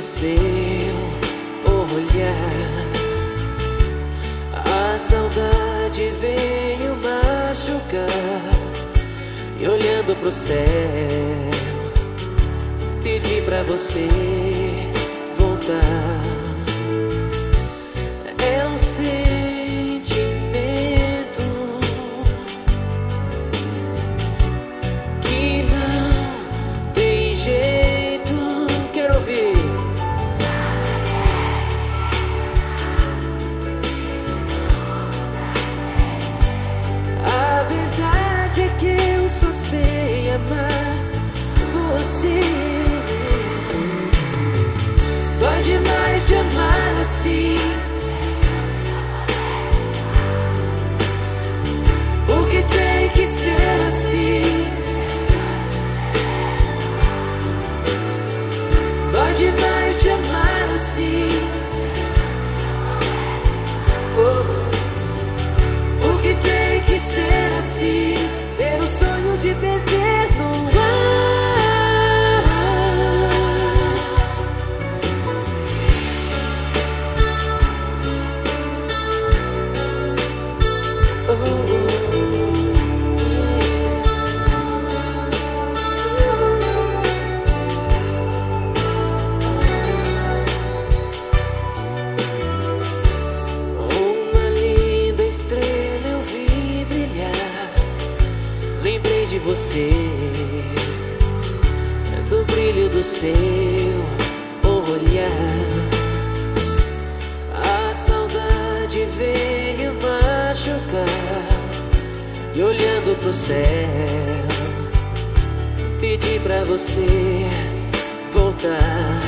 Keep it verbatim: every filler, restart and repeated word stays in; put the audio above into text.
seu olhar. A saudade veio machucar, e olhando pro céu pedi pra você voltar. É um sentimento que não tem jeito. Quero ouvir. A verdade é que eu só sei amar você. Dói demais te amar assim, porque tem que ser assim. Dói demais te amar assim, oh, porque tem que ser assim. Ter os sonhos e perder no ar. Uma linda estrela eu vi brilhar, lembrei de você, do brilho do seu olhar. A saudade veio machucar, e olhando pro céu pedi pra você voltar.